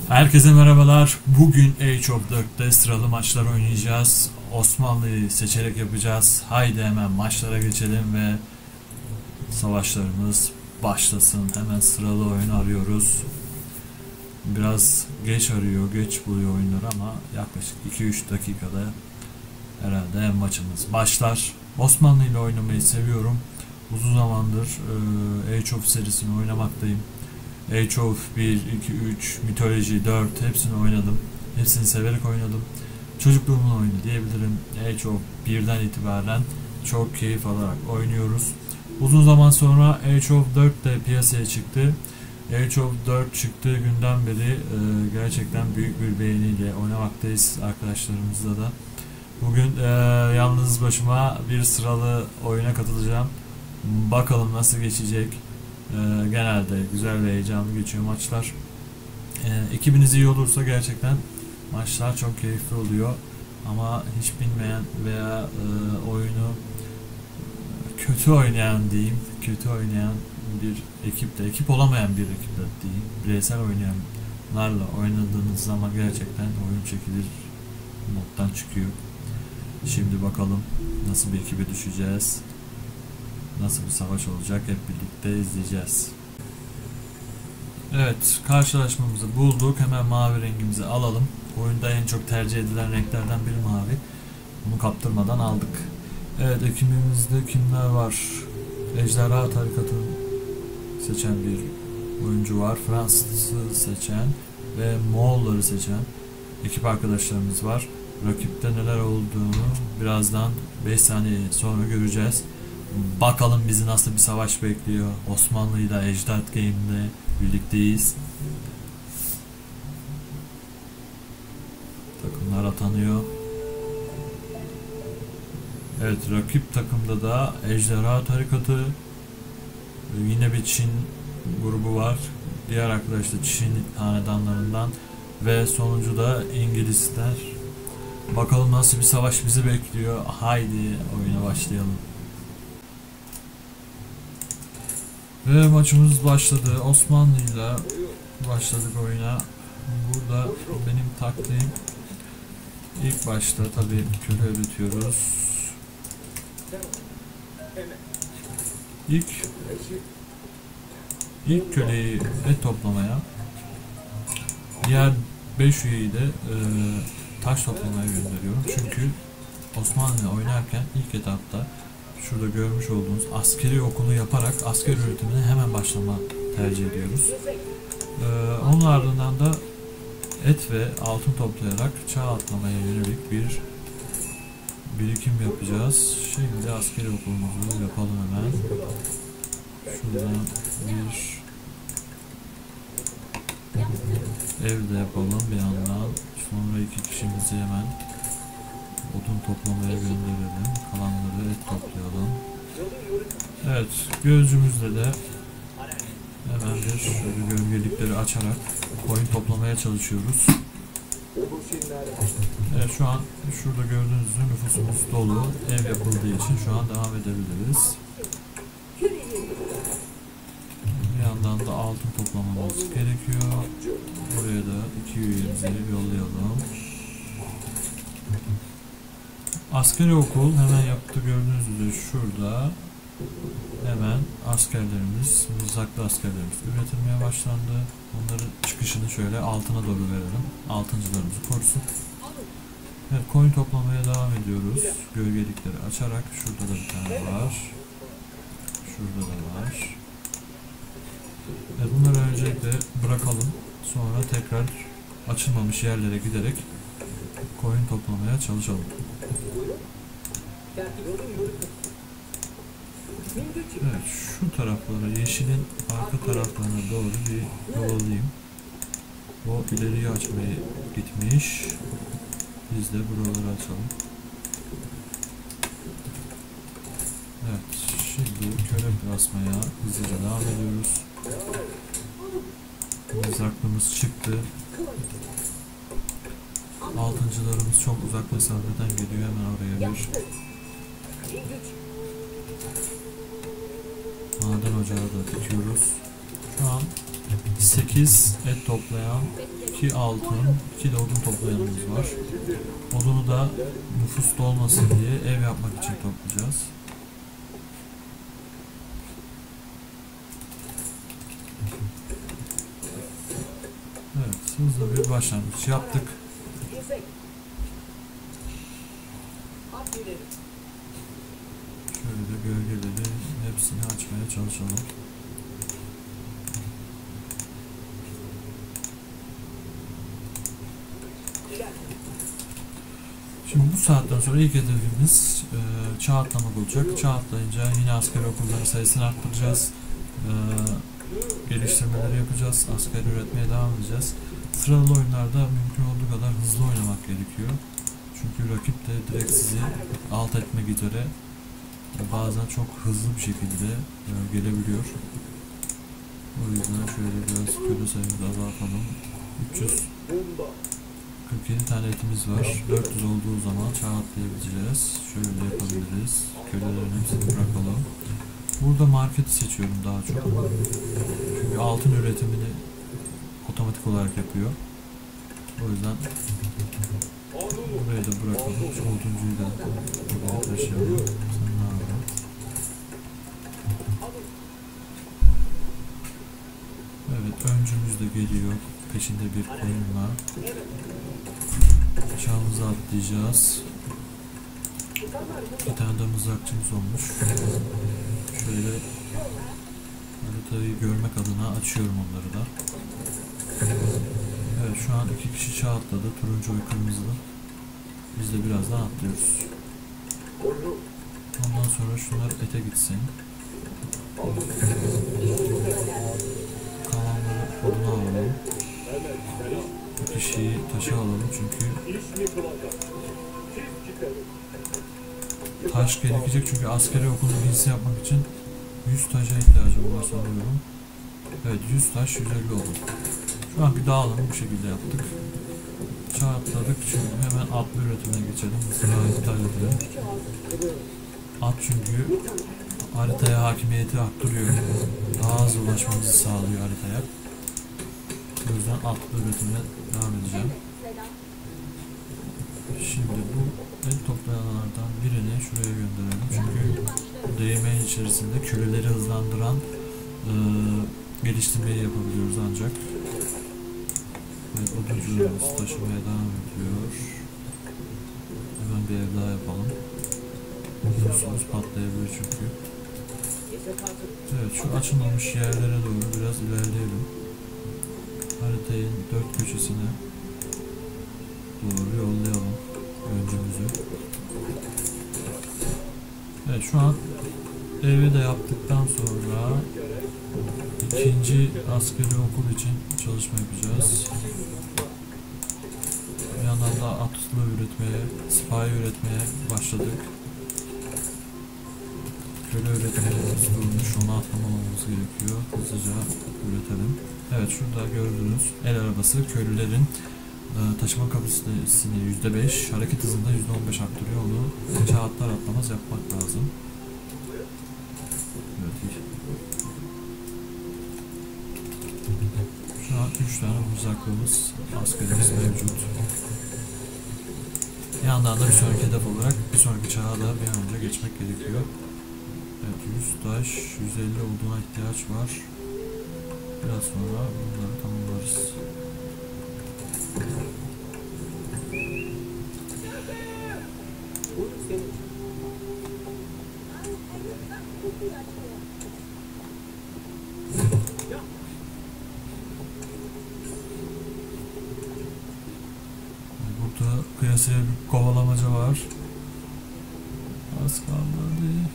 Herkese merhabalar. Bugün Age of 4'te sıralı maçlar oynayacağız. Osmanlı'yı seçerek yapacağız. Haydi hemen maçlara geçelim ve savaşlarımız başlasın. Hemen sıralı oyun arıyoruz. Biraz geç arıyor, geç buluyor oyunları ama yaklaşık 2-3 dakikada herhalde maçımız başlar. Osmanlı ile oynamayı seviyorum. Uzun zamandır Age of serisini oynamaktayım. Age of 1, 2, 3, Mitoloji 4 hepsini oynadım. Hepsini severek oynadım. Çocukluğumun oyunu diyebilirim. Age of 1'den itibaren çok keyif alarak oynuyoruz. Uzun zaman sonra Age of 4 de piyasaya çıktı. Age of 4 çıktığı günden beri gerçekten büyük bir beğeniyle oynamaktayız arkadaşlarımızla da. Bugün yalnız başıma bir sıralı oyuna katılacağım. Bakalım nasıl geçecek. Genelde güzel ve heyecanlı geçiyor maçlar. Ekibiniz iyi olursa gerçekten maçlar çok keyifli oluyor. Ama hiç bilmeyen veya oyunu kötü oynayan diyeyim, kötü oynayan bir ekiple, ekip olamayan bir ekiple diyeyim, bireysel oynayanlarla oynadığınız zaman gerçekten oyun çekilir moddan çıkıyor. Şimdi bakalım nasıl bir ekibe düşeceğiz. Nasıl bir savaş olacak hep birlikte izleyeceğiz. Evet, karşılaşmamızı bulduk. Hemen mavi rengimizi alalım. Oyunda en çok tercih edilen renklerden biri mavi. Bunu kaptırmadan aldık. Evet, ekibimizde kimler var? Ejderha tarikatını seçen bir oyuncu var. Fransız'ı seçen ve Moğolları seçen ekip arkadaşlarımız var. Rakipte neler olduğunu birazdan 5 saniye sonra göreceğiz. Bakalım bizi nasıl bir savaş bekliyor. Osmanlı ile Ecdat Game'de birlikteyiz. Takımlar atanıyor. Evet, rakip takımda da Ejderha Tarikatı, yine bir Çin grubu var. Diğer arkadaş da Çin hanedanlarından ve sonuncu da İngilizler. Bakalım nasıl bir savaş bizi bekliyor. Haydi oyuna başlayalım. Ve maçımız başladı. Osmanlı ile başladık oyuna. Burada benim taktiğim ilk başta tabii köle öğretiyoruz. İlk köleyi et toplamaya, diğer 5 üyeyi de taş toplamaya gönderiyorum. Çünkü Osmanlı ile oynarken ilk etapta şurada görmüş olduğunuz askeri okulu yaparak asker üretimine hemen başlama tercih ediyoruz. Onun ardından da et ve altın toplayarak çağ atlamaya yönelik bir birikim yapacağız. Şimdi askeri okulumuzu yapalım hemen. Şuradan bir ev de yapalım bir yandan. Sonra 2 kişimizi hemen odun toplamaya gönderelim. Kalanları et toplayalım. Evet, gözcümüzde de hemen bir gölgelikleri açarak koyun toplamaya çalışıyoruz. Evet, şu an şurada gördüğünüz gibi nüfusumuz dolu. Ev yapıldığı için şu an devam edebiliriz. Bir yandan da altın toplamamız gerekiyor. Buraya da 2 üyemizi yollayalım. Askeri okul hemen yaptı, gördüğünüz üzere şurada hemen askerlerimiz, mızraklı askerlerimiz üretilmeye başlandı. Onların çıkışını şöyle altına doğru verelim. Altıncılarımızı korusun. Evet, koyun toplamaya devam ediyoruz. Gölgelikleri açarak. Şurada da bir tane var. Şurada da var. Evet, bunları öncelikle bırakalım. Sonra tekrar açılmamış yerlere giderek koyun toplamaya çalışalım. Evet, şu taraflara, yeşilin arka taraflarına doğru bir yol alayım. O ileriye açmaya gitmiş. Biz de buraları açalım. Evet, şimdi köle basmaya hızlıca devam ediyoruz. Mızraklımız çıktı. Altıncılarımız çok uzak mesafeden geliyor. Hemen oraya bir maden ocağı da dikiyoruz. Şu an 8 et toplayan, 2 altın, 2 de odun toplayanımız var. Odunu da nüfus dolmasın diye ev yapmak için toplayacağız. Evet, hızlı bir başlangıç yaptık. Şöyle de gölgeleri hepsini açmaya çalışalım. Şimdi bu saatten sonra ilk hedefimiz çağ atlamak olacak. Çağ atlayınca yine asker okulları sayısını arttıracağız. Geliştirmeleri yapacağız. Asker üretmeye devam edeceğiz. Sıralı oyunlarda mümkün olduğu kadar hızlı oynamak gerekiyor. Çünkü rakip de direkt sizi alt etmek üzere bazen çok hızlı bir şekilde gelebiliyor. O yüzden şöyle biraz köle sayımızı azaltalım. 347 tane etimiz var. 400 olduğu zaman çağ atlayabileceğiz. Şöyle yapabiliriz. Kölelerin hepsini bırakalım. Burada marketi seçiyorum daha çok. Çünkü altın üretimini otomatik olarak yapıyor. O yüzden buraya da bırakalım. Şu oduncuyu da buraya taşıyalım. Sen ne yapalım? Evet, öncümüz de geliyor. Peşinde bir koyunla. Çağımızı atlayacağız. Bir tane de mızrakçımız olmuş. Şöyle haritayı görmek adına açıyorum onları da. Evet, şu an 2 kişi çağ atladı. Turuncu ve kırmızılı. Biz de birazdan atlıyoruz. Ondan sonra şunlar ete gitsin. Kalanları oduna alalım. Bu kişiyi taşa alalım çünkü taş gerekecek, çünkü askeri okulun giysi yapmak için 100 taşa ihtiyacım var sanıyorum. Evet, 100 taş 150 oldu. Şu an bir dağılımı bu şekilde yaptık. Çağ atladık, şimdi hemen atlı üretimine geçelim. Mızrağı iptal edelim. At çünkü haritaya hakimiyeti arttırıyor. Daha hızlı ulaşmamızı sağlıyor haritaya. O yüzden atlı üretimine devam edeceğim. Şimdi bu et toplayanlardan birini şuraya gönderelim. Çünkü değirmenin içerisinde köleleri hızlandıran geliştirmeyi yapabiliyoruz ancak. Evet, oduncularımız taşımaya devam ediyor. Hemen bir ev daha yapalım. Biliyorsunuz patlayabilir çünkü. Evet, şu açılmamış yerlere doğru biraz ilerleyelim. Haritayı dört köşesine doğru yollayalım öncümüzü. Evet, şu an evi de yaptıktan sonra ikinci askeri okul için çalışma yapacağız. Bir yandan da atlı üretmeye, sipahi üretmeye başladık. Köle üretmemiz durmuş, onu atlamamamız gerekiyor. Hızlıca üretelim. Evet, şurada gördüğünüz el arabası köylülerin taşıma kapasitesini %5, hareket hızında %15 arttırıyor. Onu çağ atlar atlamaz yapmak lazım. Evet. Şu an 3 tane mızraklığımız, askerimiz mevcut. Bir yandan da bir sonraki hedef olarak bir sonraki çağa da bir an önce geçmek gerekiyor. Evet, 100 taş, 150 olduğuna ihtiyaç var. Biraz sonra bunları tamamlarız. Burada kıyasıya bir kovalamaca var. Az kaldı hadi.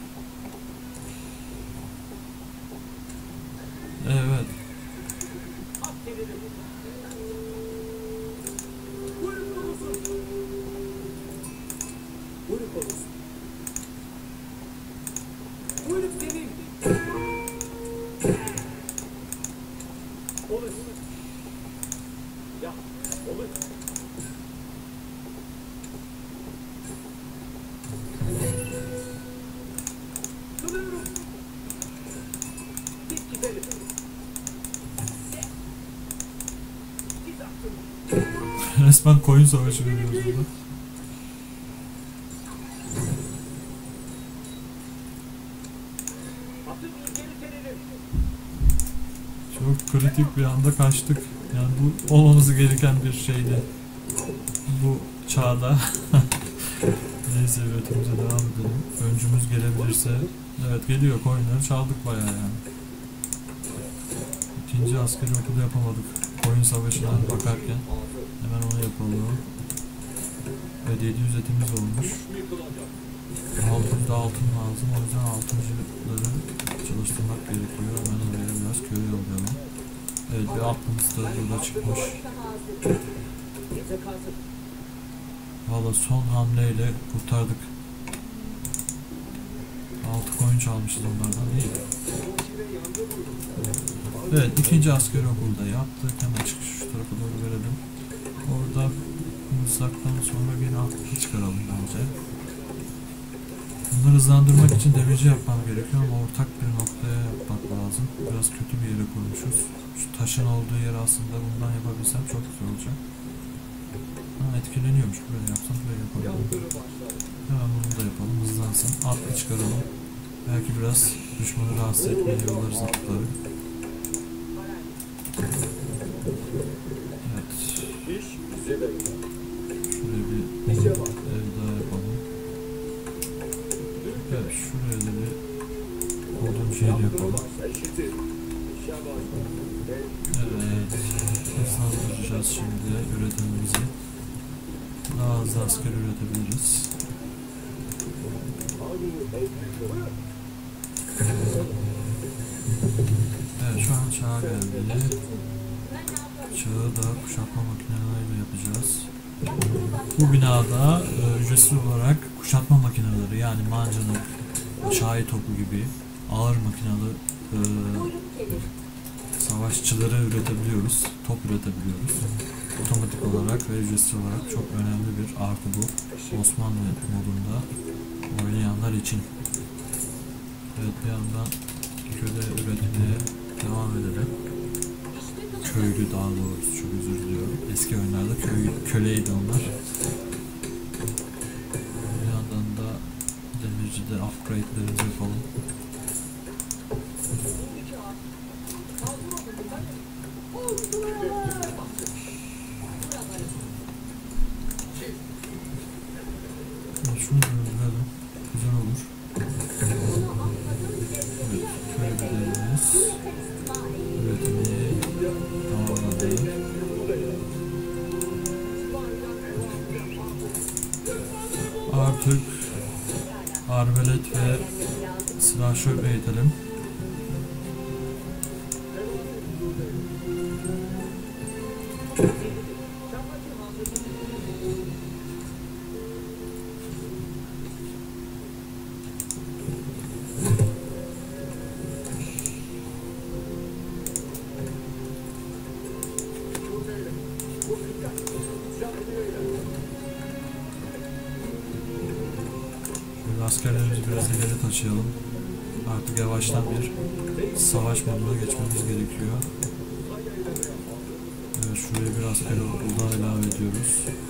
Evet. Resmen koyun savaşı veriyoruz burada. Çok kritik bir anda kaçtık. Yani bu olmamız gereken bir şeydi. Bu çağda. Neyse üretimimize devam edelim. Öncümüz gelebilirse. Evet geliyor, koyunları çaldık bayağı yani. İkinci askeri okulu yapamadık. Koyun savaşına bakarken. Hemen onu yapalım. Evet 700 etimiz olmuş. Altında altın lazım. O yüzden altıncıları çalıştırmak gerekiyor. Hemen oraya biraz köy yollayalım. Evet bir aklımız da burada çıkmış. Valla son hamleyle kurtardık. 6 koyun çalmışız onlardan, iyi. Evet ikinci askeri okulda yaptık. Hemen çıkış şu tarafa doğru verelim. Orada mızraktan sonra yine atlı çıkaralım bence. Bunları hızlandırmak için demirci yapmam gerekiyor ama ortak bir noktaya yapmak lazım. Biraz kötü bir yere koymuşuz. Şu taşın olduğu yer aslında bundan yapabilsem çok güzel olacak. Ha, etkileniyormuş, böyle yapsam böyle yapalım. Hemen bunu da yapalım, hızlansın. Atlı çıkaralım. Belki biraz düşmanı rahatsız etmeye yollarız atları. Evet. Şuraya bir ev daha yapalım. Evet, şuraya da bir odun şeyi yapalım. Evet, hızlandıracağız şimdi üretimimizi. Daha hızlı asker üretebiliriz. Evet, şu an çağa geldi. Çağı da kuşatma makineleriyle yapacağız. Bu binada ücretsiz olarak kuşatma makineleri, yani mancınık, çay topu gibi ağır makinalı savaşçıları üretebiliyoruz, top üretebiliyoruz. Otomatik olarak ve ücretsiz olarak çok önemli bir artı bu Osmanlı modunda oynayanlar için. Evet, bir yandan köle üretmeye devam edelim. Köylü, daha doğrusu, çok özür diliyorum. Eski oyunlarda köleydi onlar. Bir yandan da demircide upgrade'lerimizi yapalım. Şunu öldürelim. Güzel olur. Evet, köylerimiz üretimi tamamladı. Artık arbelet ve silahşör eğitelim. Askerlerimizi biraz ileri taşıyalım. Artık yavaştan bir savaş moduna geçmemiz gerekiyor. Evet, şuraya bir asker okulu daha ilave ediyoruz.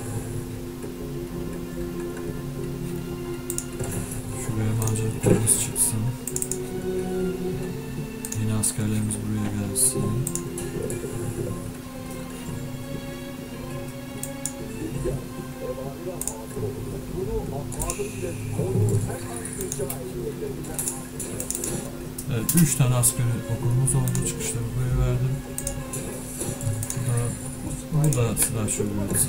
Şuraya mancınıklarımız çıksın. Yine askerlerimiz buraya gelsin. Evet, 3 tane askeri okulumuz oldu. Çıkışları buraya verdim. Bu da silah şöbiyesi.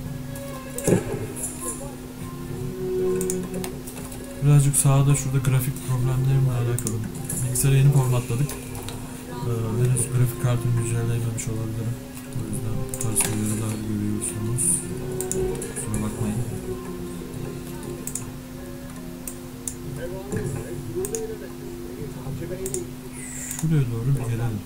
Birazcık sağda şurada grafik problemlerimle alakalı. Bilgisayarı yeni formatladık. Henüz grafik kartını güncelleyememiş olabilirim. O yüzden bu tarz uyarılar görüyorsunuz. Kusura bakmayın. Şuraya doğru bir gelelim.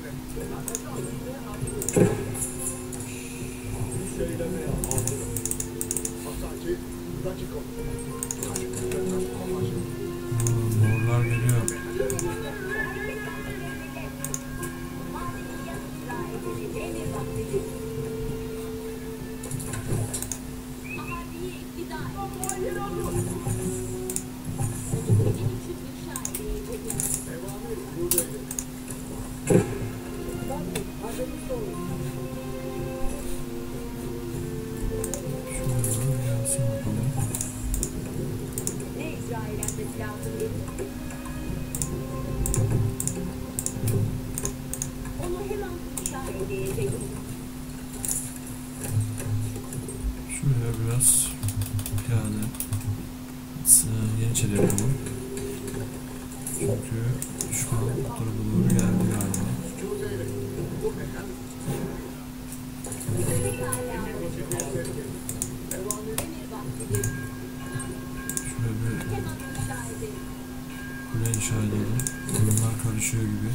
Morlar geliyor. Onu hemen inşa edecek. Şuraya biraz piyade Yeniçeri yapalım. Çünkü düşman bu tarafa doğru geldi galiba. Şöyle bir kule inşa edelim. Oyunlar karışıyor gibi.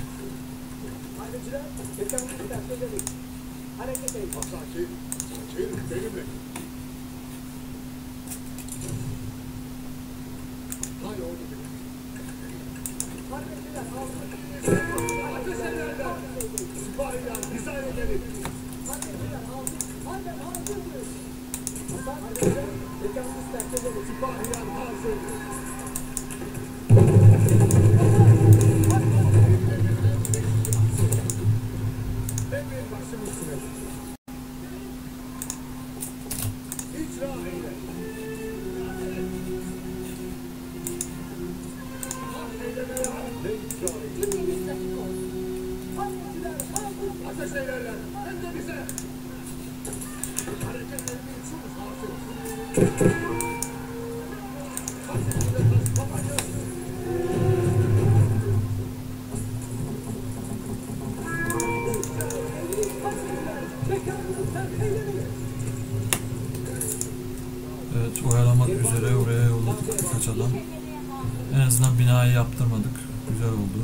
Evet, oyalamak üzere oraya yolladık birkaç adam. En azından binayı yaptırmadık. Güzel oldu.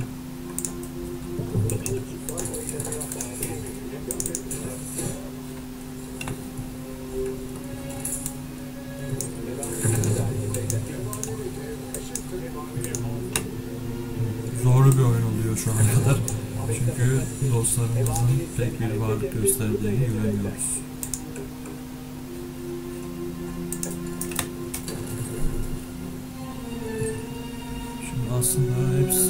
Zorlu bir oyun oluyor şu ana kadar. Çünkü dostlarımızın pek bir varlık gösterdiğini göremiyoruz. Şimdi aslında hepsi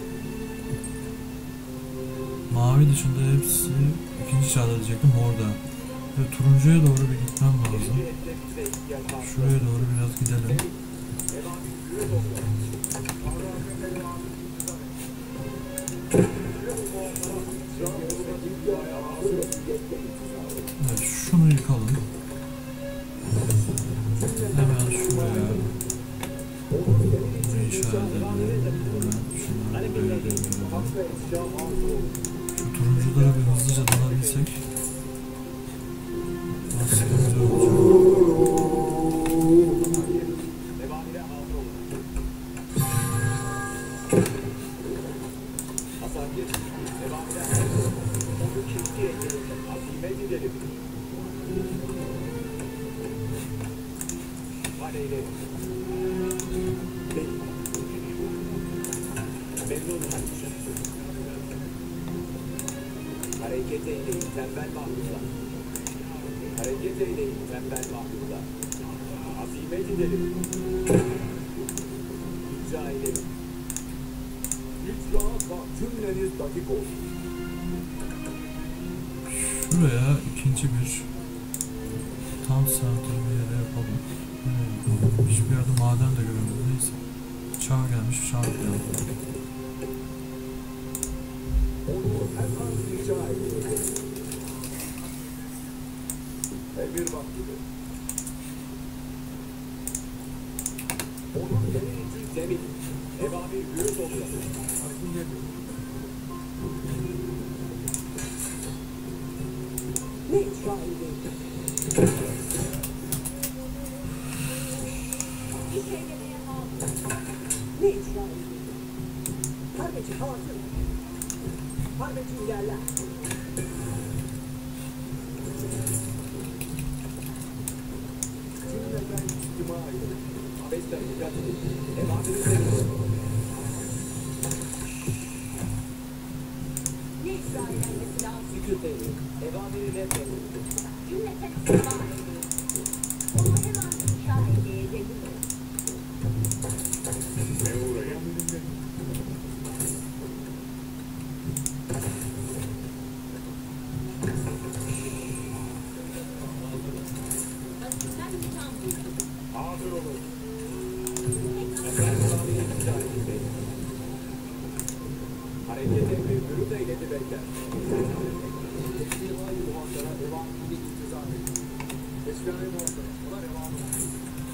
mavi dışında hepsi ikinci çağda diyecektim orada. Ve turuncuya doğru bir gitmem lazım. Şuraya doğru biraz gidelim. Evet, şunu yıkalım. Hemen şuraya bunu inşa edelim. Hemen şunları buraya devirelim. Şu turunculara bir hızlıca dalabilsek aslında güzel olacak. Hareket eyleyin tembel mahluklar. Hareket eyleyin tembel mahluklar. Azimet edelim. İcra edelim. İcra cümleniz dakik olsun. Şuraya ikinci bir tam center bir yere yapalım. Hiçbir yerde maden de göremiyoruz. Neyse. Çağ gelmiş, çağ geldi. Onu hemen rica ediyorum. Emir vaktidir. Onun yeri için zemin. Evamir büyük oluyor. Ne icra edeyim? Ne icra edeyim? Harbeci hazır. Harbeci ilerler. Cümleden istima edin. Abesler dikkat edin. Evamiri sevin. Ne icra edilmesi lazım? Sükût edin. Evamiri reddedin. Cümleten istiva edin. Onu hemen inşa edecek. Hazır olun. Evamiri rica edin. İsrail orada. Buna devam edin.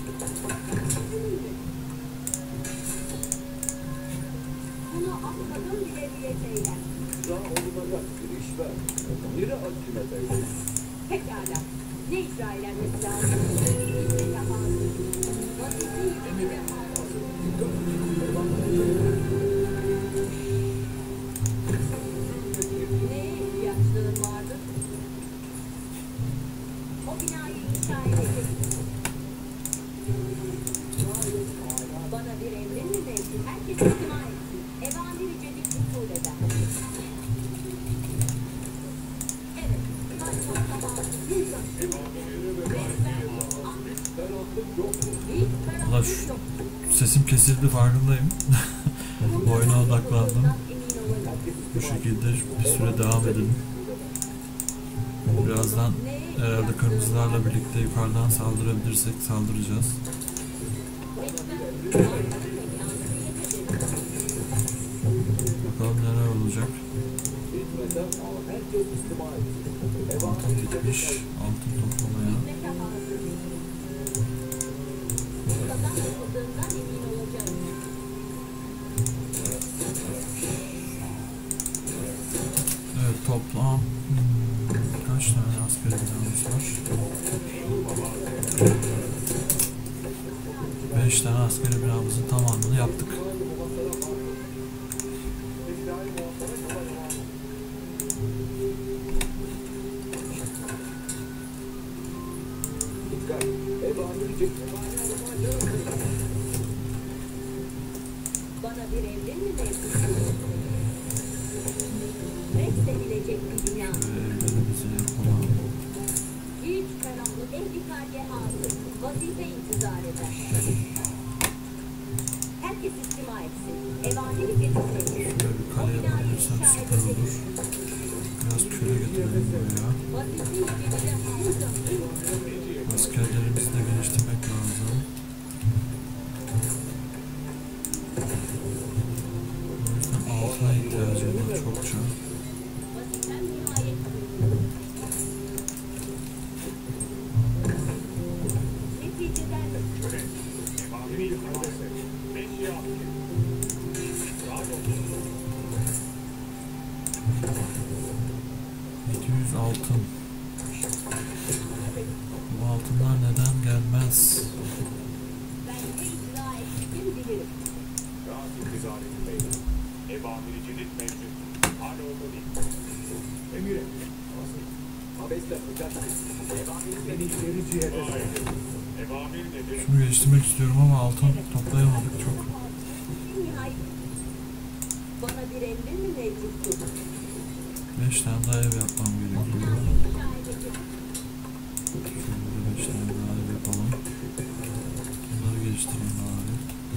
Bunu atladım bile diyeceğim. Daha olmadan bir iş ver. Yine hakime teyze. Pekala. Ne icra edilmesi lazım? İşte yaparsın. Vazifeyi emine alsın. Neye ihtiyaçların vardı? O binayı inşa edeceksin. Bana bir emrin mi mevcut? Herkes istima etsin. Evamiri cedid usul eder. Evet. Valla sesim kesildi, farkındayım. Bu oyuna odaklandım. Bu şekilde bir süre devam edelim. Birazdan herhalde kırmızılarla birlikte yukarıdan saldırabilirsek saldıracağız. Bakalım neler olacak. Altın bitmiş. Altın toplamaya. Evet, toplam kaç tane askeri binamız var? 5 tane askeri binamızın tamamını yaptık. Bana bir evren mi mevcut? Reddedilecek bir bina. Evlerimizi yapalım. Hiç karanlık endikaliye hazır. Vazife intizar eder. Herkes istima etsin. Evamiri getirecek. Şöyle bir kale yapabilirsem süper olur. Biraz köle getirelim buraya. Vazife-i cedide hazır. Askerlerimizi de geliştirmek lazım. O yüzden altına ihtiyacım var çokça. Vazifen nihayet. Neticeden Emamiri kaybetse. 5 yaptı. Bravo. 700 altın. Bu altınlar neden gelmez? ben ne icra ettim bilirim. Rahat intizar edin beyler. Emamiri cedid mevcut. Hala orada değil. Emire. Nasıl? Abesler hocam. Emamiri seni ileri cihete. Emamir nedir? Şunu geliştirmek istiyorum ama altın toplayamadık çok. Nihayet. Bana bir emrin mi mevcuttur? 5 tane daha ev yapmam gerekiyor. İnşa edecek. Şöyle 5 tane daha ev yapalım. Bunları geliştireyim bari.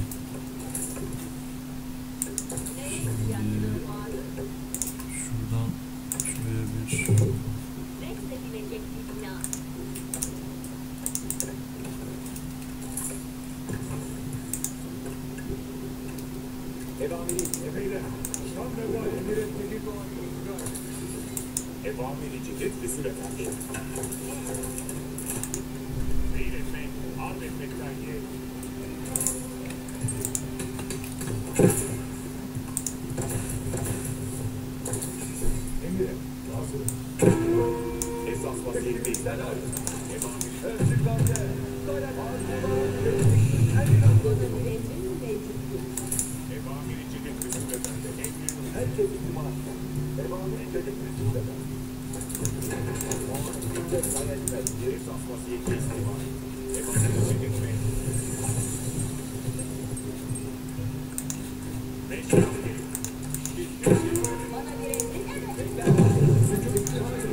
Neye ihtiyaçları vardı? Şuradan şuraya bir Reddedilecek bir bina. Emamiri. Efeyle. Şam ve emire teki doğan yolcular. Emamiri cedid usul eder. Seyretmek, arz etmekten ye. Emire. Hazır. Esas vaziyetteyiz. Emamiri. Ölçüklerde. Bana bir emrin mi mevcuttur? Emamiri cedid usul eder. Herkes ihtimal. Emamiri cedid usul eder. Muhakkaklıkta sayetmez. Esas vaziyetteyiz. Emamiri cedid mevcut. 5 yaptı. Bana bir emrin mi?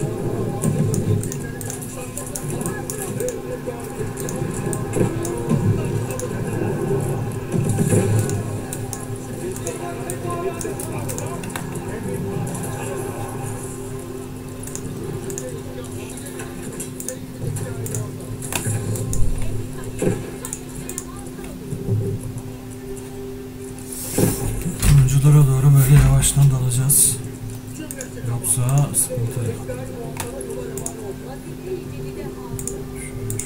Oyunculara doğru böyle yavaştan dalacağız. Yoksa sıkıntı. Vazife-i cedide hazır. Şöyle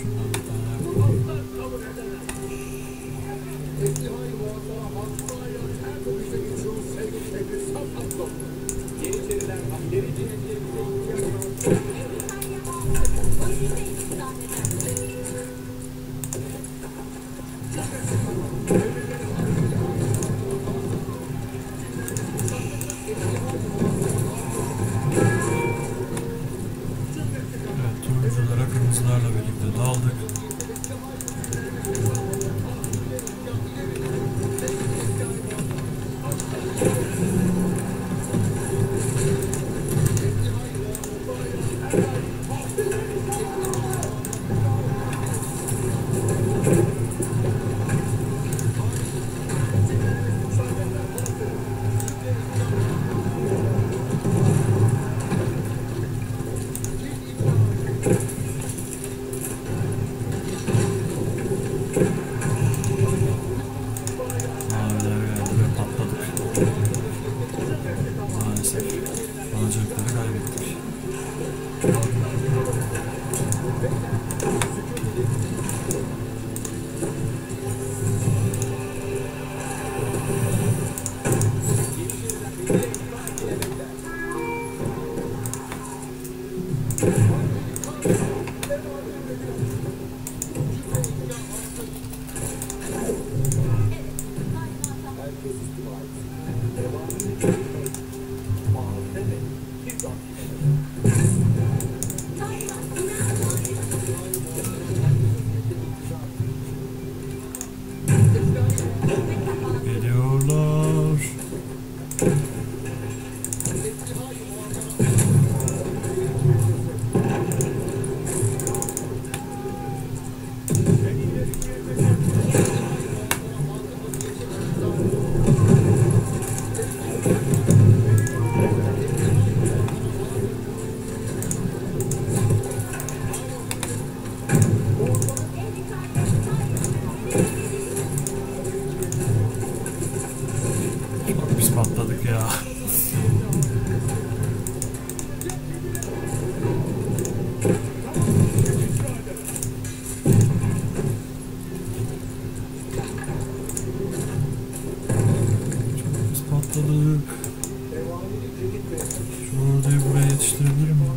turunculara kırmızılarla birlikte daldık. Maviler geldi ve patladık. Maalesef alacakları kaybettik. Herkes istiva etsin. Evani'yi çekmeyin. Mavide de bir dakika. Geliyorlar. Bak biz patladık ya. Biz patladık. Şu orayı buraya yetiştirebilir miyim?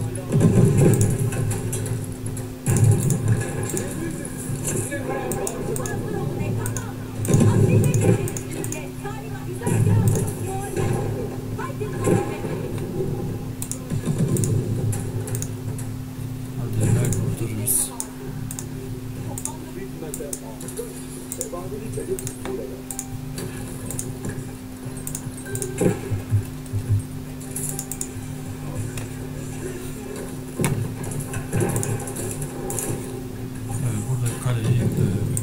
Hadi belki kurtarırız. Evani'yi çekip buraya. Evet, burada kaleyi yıktık.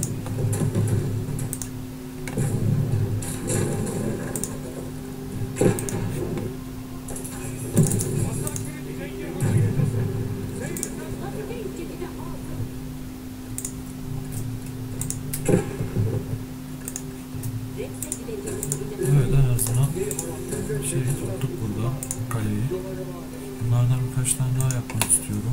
Evet, en azından şeyi tuttuk burada, kaleyi. Bunlardan birkaç tane daha yapmak istiyorum.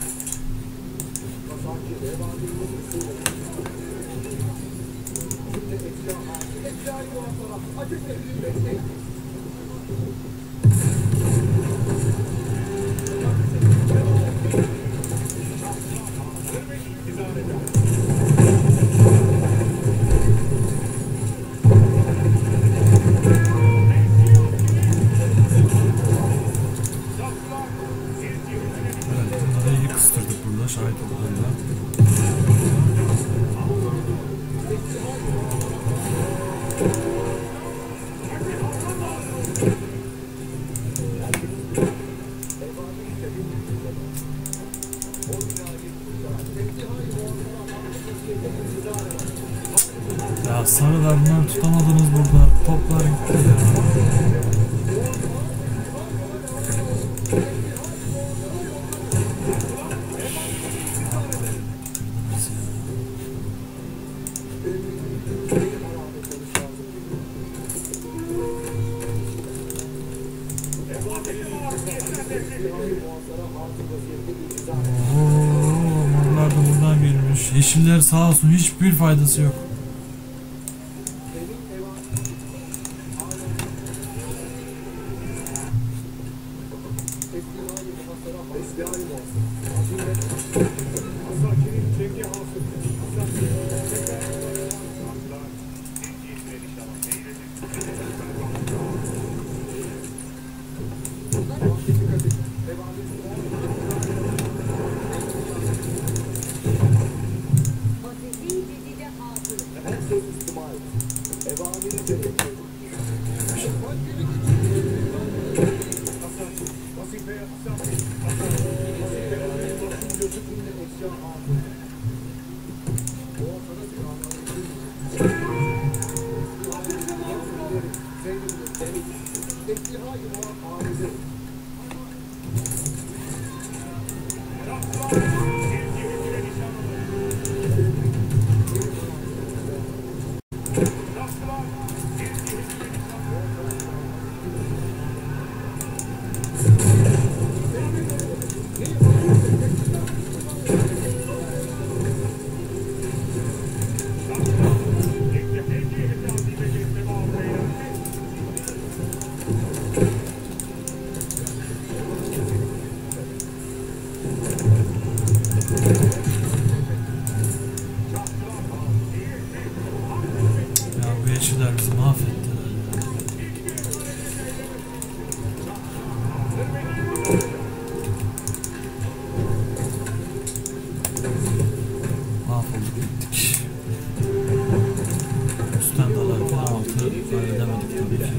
Evet, bunları iyi kıstırdık burada, şahit olayla. Ya sarılar, bunları tutamadınız burada. Toplar gitti ya. Bitirdiniz ya. Oo, morlar da buradan gelmiş. Yeşiller sağ olsun, hiçbir faydası yok. Yeşiller bizi mahvettiler ya. Mahvolduk gittik. Üstten dalarken altı edemedik tabii ki.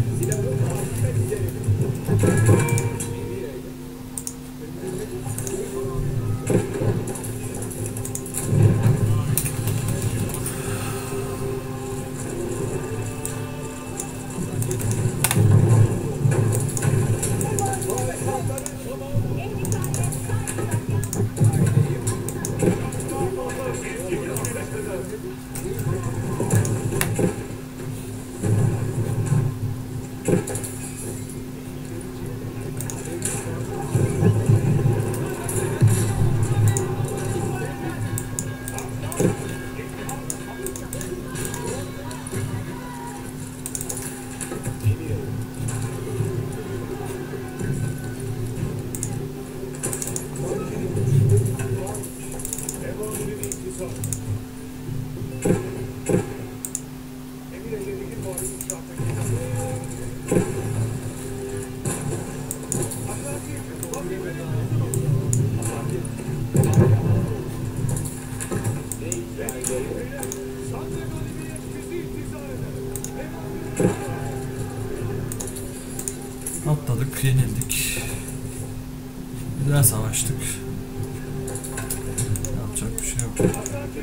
Atladık, yenildik. Güzel savaştık. Yapacak bir şey yok.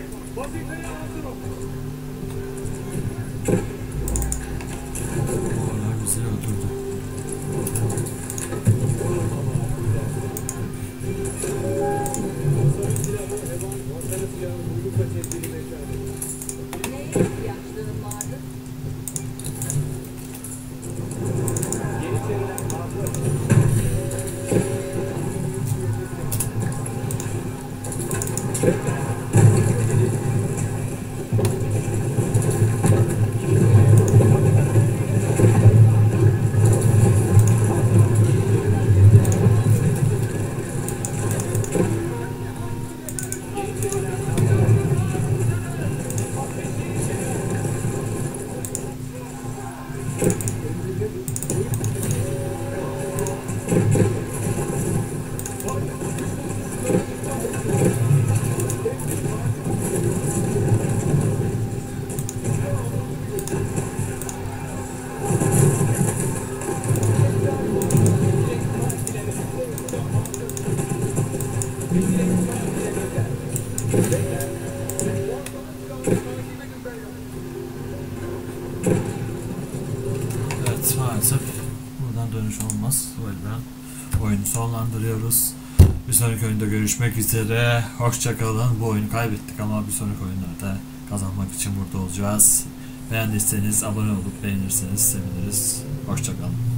Onlar bizi öldürdü. Neye ihtiyaçların vardı? Evet, maalesef buradan dönüş olmaz. O yüzden oyunu sonlandırıyoruz. Bir sonraki oyunda görüşmek üzere. Hoşça kalın. Bu oyunu kaybettik ama bir sonraki oyunlarda kazanmak için burada olacağız. Beğendiyseniz abone olup beğenirseniz seviniriz. Hoşça kalın.